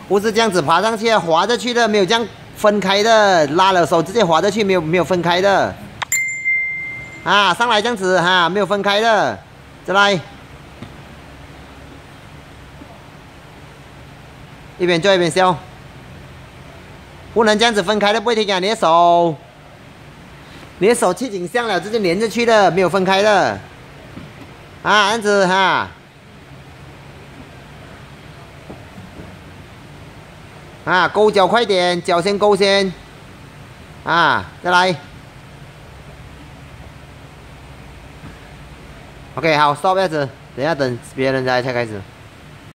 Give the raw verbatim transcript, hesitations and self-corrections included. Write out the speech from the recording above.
不是这样子爬上去的，滑着去的，没有这样分开的，拉了手直接滑着去，没有没有分开的。啊，上来这样子哈、啊，没有分开的，再来，一边做一边笑，不能这样子分开的，不会停啊，你的手，你的手去景象了，直接连着去的，没有分开的。啊，这样子哈、啊。 啊，勾脚快点，脚先勾先。啊，再来。OK， 好 ，stop 这样子，等一下等别人来才开始。